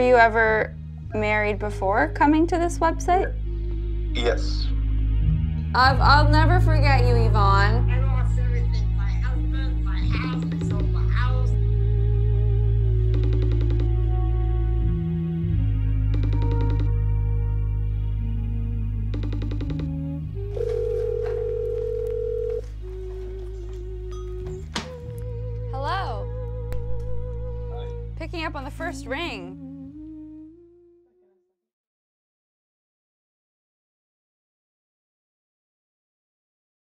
you ever married before coming to this website? Yes. I'll never forget you, Yvonne. I lost everything, my husband, my house, I sold my house. Hello. Hi. Picking up on the first ring.